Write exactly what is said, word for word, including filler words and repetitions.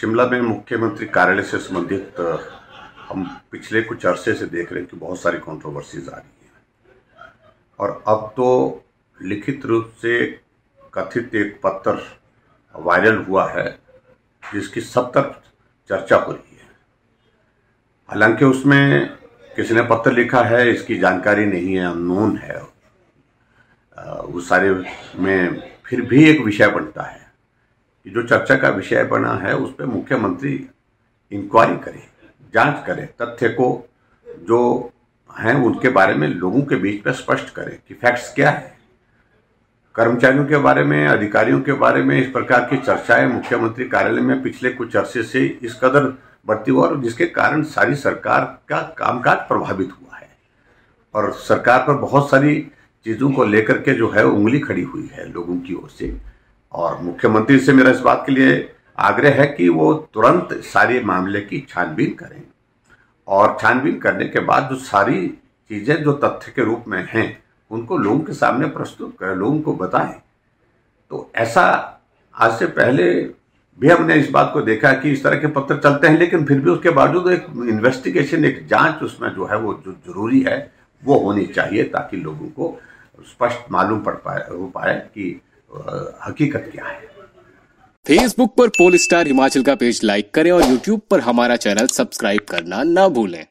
शिमला में मुख्यमंत्री कार्यालय से संबंधित हम पिछले कुछ अरसे से देख रहे हैं कि बहुत सारी कंट्रोवर्सीज आ रही हैं और अब तो लिखित रूप से कथित एक पत्र वायरल हुआ है जिसकी सब तरफ चर्चा हो रही है। हालांकि उसमें किसी ने पत्र लिखा है इसकी जानकारी नहीं है, अननोन है। उस सारे में फिर भी एक विषय बनता है कि जो चर्चा का विषय बना है उस पर मुख्यमंत्री इंक्वायरी करे, जांच करे, तथ्य को जो हैं उनके बारे में लोगों के बीच में स्पष्ट करे कि फैक्ट्स क्या है। कर्मचारियों के बारे में, अधिकारियों के बारे में इस प्रकार की चर्चाएं मुख्यमंत्री कार्यालय में पिछले कुछ अरसे से इस कदर बढ़ती हुआ और जिसके कारण सारी सरकार का कामकाज प्रभावित हुआ है और सरकार पर बहुत सारी चीज़ों को लेकर के जो है उंगली खड़ी हुई है लोगों की ओर से। और मुख्यमंत्री से मेरा इस बात के लिए आग्रह है कि वो तुरंत सारे मामले की छानबीन करें और छानबीन करने के बाद जो सारी चीज़ें जो तथ्य के रूप में हैं उनको लोगों के सामने प्रस्तुत करें, लोगों को बताएं। तो ऐसा आज से पहले भी हमने इस बात को देखा कि इस तरह के पत्र चलते हैं, लेकिन फिर भी उसके बावजूद एक इन्वेस्टिगेशन, एक जांच उसमें जो है वो जो जरूरी है वो होनी चाहिए ताकि लोगों को स्पष्ट मालूम पड़ पाए हो पाए कि हकीकत क्या है। फेसबुक पर पोल स्टार हिमाचल का पेज लाइक करें और यूट्यूब पर हमारा चैनल सब्सक्राइब करना ना भूलें।